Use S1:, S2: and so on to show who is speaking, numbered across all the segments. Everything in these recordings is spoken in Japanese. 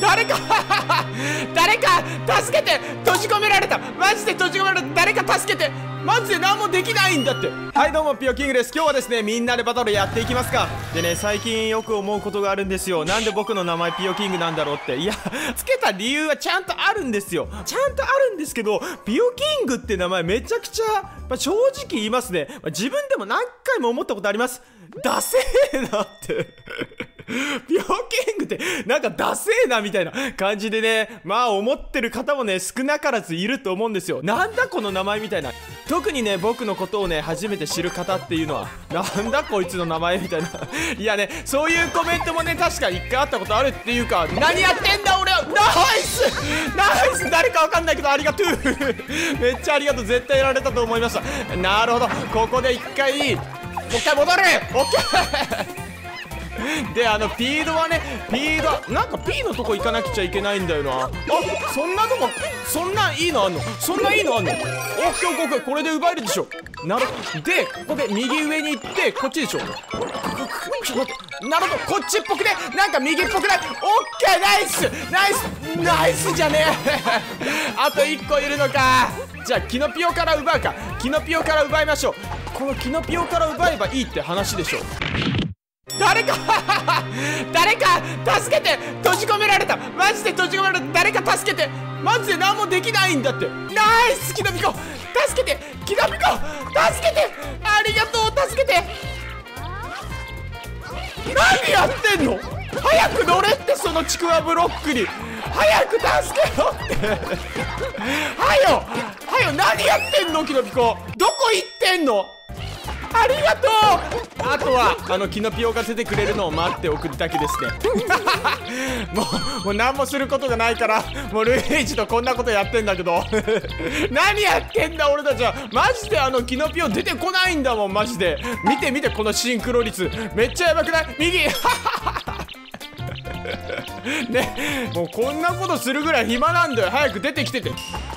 S1: 誰か誰か助けて。閉じ込められた。マジで閉じ込められた。誰か助けて。マジで何もできないんだって。はいどうもピヨキングです。今日はですねみんなでバトルやっていきますか。でね最近よく思うことがあるんですよ。なんで僕の名前ピヨキングなんだろうって。いやつけた理由はちゃんとあるんですよ。ちゃんとあるんですけど、ピヨキングって名前めちゃくちゃ、正直言いますね、自分でも何回も思ったことあります。ダセーなってピヨキングってなんかダセーなみたいな感じでね、まあ思ってる方もね少なからずいると思うんですよ。なんだこの名前みたいな。特にね僕のことをね初めて知る方っていうのはなんだこいつの名前みたいないやねそういうコメントもね確か一回あったことあるっていうか、何やってんだ俺は。ナイスナイス。誰かわかんないけどありがとうめっちゃありがとう。絶対やられたと思いました。なるほど、ここで一回もう一回戻る。オッケーでピードはね、ピードなんか P のとこ行かなくちゃいけないんだよな。あ、そんなとこ、そんないいのあんの。そんないいのあんの。オッケーオッケーオッケー、これで奪えるでしょ。なるほど。でここで右上に行ってこっちでしょ。ちょっと待って、なるほど、こっちっぽくね、なんか右っぽくない。オッケー、ナイスナイスナイスじゃねえあと1個いるのか。じゃあキノピオから奪うか。キノピオから奪いましょう。このキノピオから奪えばいいって話でしょ。誰か誰か助けて。閉じ込められた。マジで閉じ込められた。誰か助けて。マジで何もできないんだって。ナイスキノピコ、助けて。キノピコ助けて。ありがとう、助けて。何やってんの。早く乗れって、そのちくわブロックに。早く助けろってはよはよ、何やってんのキノピコ。どこ行ってんの。ありがとう。あとはキノピオが出てくれるのを待っておくだけですねもう何もすることがないからもうルイージとこんなことやってんだけど何やってんだ俺たちは。マジでキノピオ出てこないんだもん。マジで見て見て、このシンクロ率めっちゃやばくない。右ね、もうこんなことするぐらい暇なんだよ。早く出てきてて。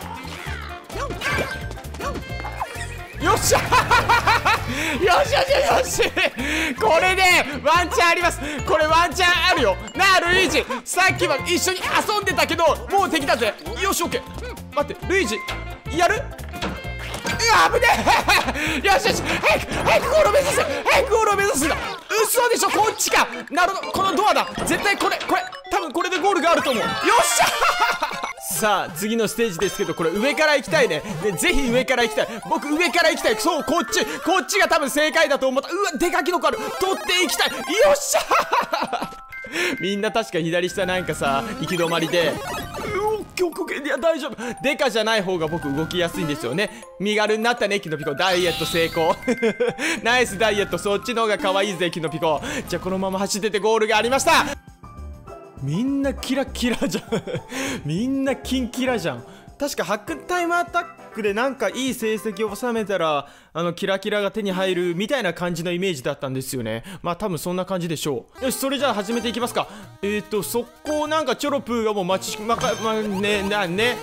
S1: よっしゃよしよしよし、これでワンチャンあります。これワンチャンあるよなあ。ルイージさっきは一緒に遊んでたけどもう敵だぜ。よしオッケー。待ってルイージやる。危ねえよしよし、早くゴールを目指す。早くゴールを目指すんだ。嘘でしょ、こっちか。なるほど、このドアだ。絶対これ多分これでゴールがあると思う。よっしゃさあ次のステージですけど、これ上から行きたいね。でぜひ上から行きたい。僕上から行きたい。そう、こっちが多分正解だと思った。うわ、でかきのこある。取っていきたい。よっしゃみんな確か左下なんかさ行き止まりで、いや大丈夫。デカじゃない方が僕動きやすいんですよね。身軽になったねキノピコ。ダイエット成功ナイスダイエット。そっちの方が可愛いぜキノピコ。じゃあこのまま走っててゴールがありました。みんなキラキラじゃんみんなキンキラじゃん。確かハックタイムアタックでなんかいい成績を収めたらキラキラが手に入るみたいな感じのイメージだったんですよね。まあ多分そんな感じでしょう。よし、それじゃあ始めていきますか。速攻なんかチョロプーがもうね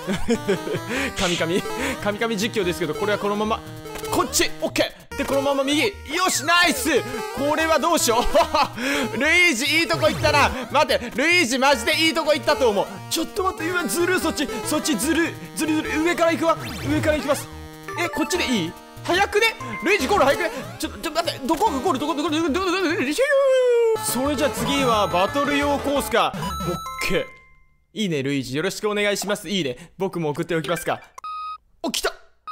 S1: 神々実況ですけど、これはこのままこっちオッケーで、このまま右。よしナイス。これはどうしようルイージいいとこ行ったな。待って、ルイージマジでいいとこ行ったと思う。ちょっと待って、うわずる。そっちずる上から行くわ。上から行きます。こっちでいい。早くねルイージゴール早くね。ちょっと待って、どこがゴール。どこそれじゃあ次はバトル用コースか。オッケー。いいねルイージ、よろしくお願いします。いいね、僕も送っておきますか。お、来た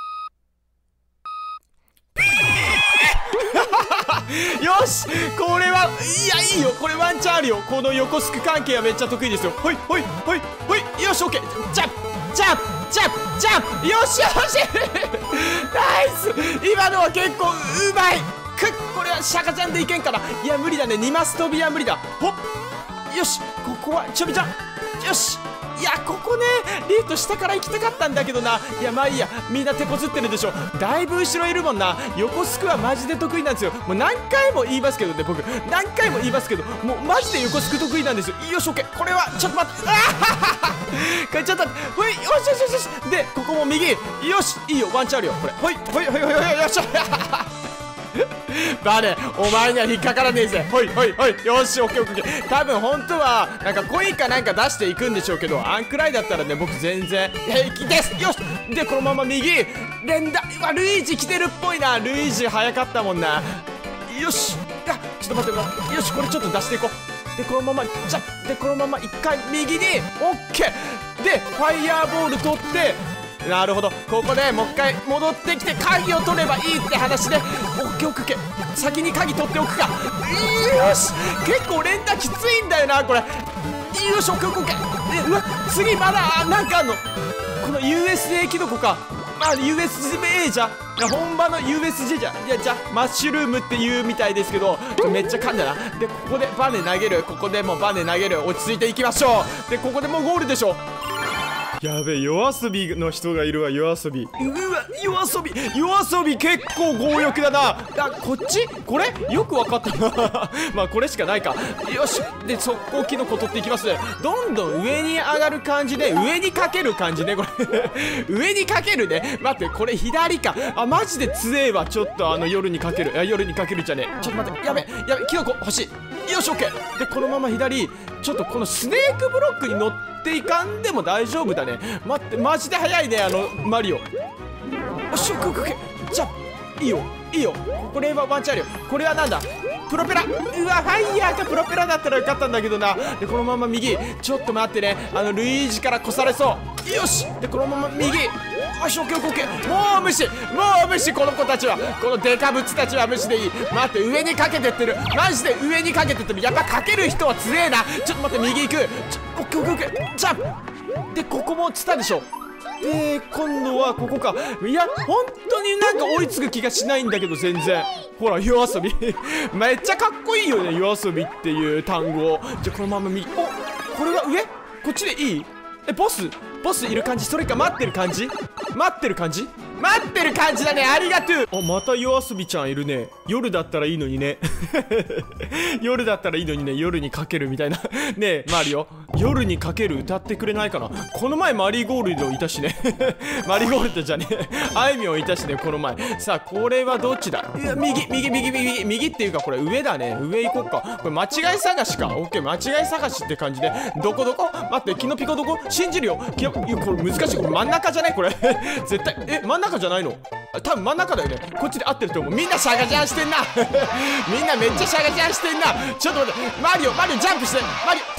S1: よし、これはいいよ。これワンチャンあるよ。この横スク関係はめっちゃ得意ですよ。ほいよしオッケー。ジャンプよしナイス。今のは結構うまい。これはシャカちゃんでいけんかな。いや無理だね、2マス飛びは無理だ。ほっよし、ここはちょびちゃん。よし、いやここねリート下から行きたかったんだけどな。いやまあいいや、みんな手こずってるでしょ。だいぶ後ろいるもんな。横スクはマジで得意なんですよ。もう何回も言いますけどね、僕何回も言いますけど、もうマジで横スク得意なんですよ。よしオッケー。これはちょっと待って、これちょっとほい。よしでここも右。よしいいよ、ワンチャンあるよこれ。ほいよしバネ、お前には引っかからねえぜ。ほいほいほい。よし、オッケーオッケー。多分本当はなんかコインかなんか出していくんでしょうけど、あんくらいだったらね、僕全然平気です。よし。でこのまま右連打。うわ、ルイージ来てるっぽいな。ルイージ早かったもんな。よし。あ、ちょっと待って。よし、これちょっと出していこう。でこのままでこのまま一回右にオッケーでファイヤーボール取って、なるほど、ここでもう一回戻ってきて鍵を取ればいいって話で、オッケーオッケー、先に鍵取っておくか。よし、結構連打きついんだよなこれ。よし、オッケーオッケー。うわ、次まだなんかあんの。この USA キノコか。USB じゃ本場の USJ じゃマッシュルームって言うみたいですけど、めっちゃ噛んだな。でここでバネ投げる、ここでもバネ投げる。落ち着いていきましょう。でここでもうゴールでしょ。やべえ、夜遊びの人がいるわ。夜遊び、うわ、夜遊び結構強欲だな。あ、こっちこれよくわかったなまあこれしかないか。よし、で速攻キノコ取っていきます。どんどん上に上がる感じで、上にかける感じねこれ上にかけるね。待って、これ左か。あ、マジで強えわ。ちょっと夜にかける。夜にかけるじゃねえ。ちょっと待って、やべキノコ欲しい。よし、オッケー。でこのまま左、ちょっとこのスネークブロックに乗っていかんでも大丈夫だね。待って、マジで速いねマリオ。よし、オッケーオッケー。じゃあいいよ。これはワンチャンあるよ。これはなんだ、プロペラ。うわ、ファイヤーかプロペラだったらよかったんだけどな。でこのまま右、ちょっと待ってね、ルイージから越されそう。よし、でこのまま右。よし、オッケーオッケー。もう無視。この子たちは、このデカブツたちは無視でいい。待って、上にかけてってる。マジで上にかけてってる。やっぱかける人は強えな。ちょっと待って、右行く。オッケーオッケー。ジャンプでここもつったでしょ。で今度はここか。いや本当になんか追いつく気がしないんだけど、全然。ほら、夜遊びめっちゃかっこいいよね、夜遊びっていう単語。じゃあこのまま右。お、これは上、こっちでいい。ボスいる感じ。それか待ってる感じだね。ありがとう。あ、また夜遊びちゃんいるね。夜だったらいいのにね夜にかけるみたいなねえマリオ、夜にかける歌ってくれないかな。この前マリーゴールドいたしねマリーゴールドじゃねえあいみょんいたしね、この前。さあこれはどっちだ。いや、右っていうか、これ上だね。上行こっか。これ間違い探しか。オッケー、間違い探しって感じで。どこ待って、キノピコどこ。信じるよ。いやこれ難しい。これ真ん中じゃないこれ絶対。真ん中じゃないの。多分真ん中だよね。こっちで合ってると思う。みんなシャガジャンしてんなみんなめっちゃシャガジャンしてんな。ちょっと待って、マリオジャンプして。マリ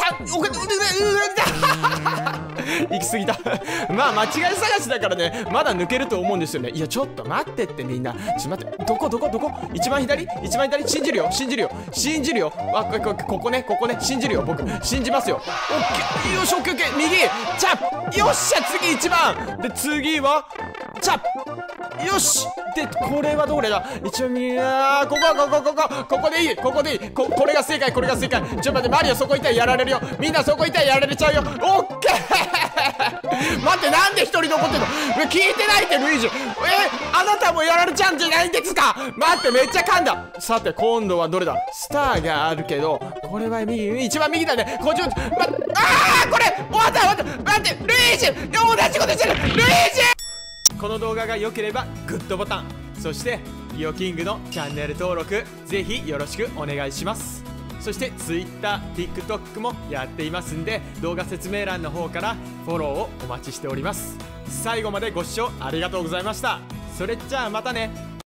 S1: オ行き過ぎたまあ間違い探しだからね、まだ抜けると思うんですよね。いやちょっと待ってってみんな。ちょっと待って、どこ一番左信じるよ。あ、ここね信じるよ。僕信じますよ。オッケー。よし、オッケーオッケー。右ジャンプ。よっしゃ、次1番で、次はジャンプ。よし。でこれはどれだ。一応右。ここでいい。これが正解。ちょっと待って、マリオそこいたらやられるよ。みんなそこいたらやられちゃうよ。オッケー待って、なんで一人残ってんの。聞いてないってルイージ。あなたもやられちゃうんじゃないんですか。待って、めっちゃ噛んだ。さて今度はどれだ。スターがあるけど、これは一番右だね。こっちこれ終わった待って、ルイージ同じことしてる。ルイージ。この動画が良ければグッドボタン、そしてピオキングのチャンネル登録ぜひよろしくお願いします。そして Twitter、TikTok もやっていますんで、動画説明欄の方からフォローをお待ちしております。最後までご視聴ありがとうございました。それじゃあまたね。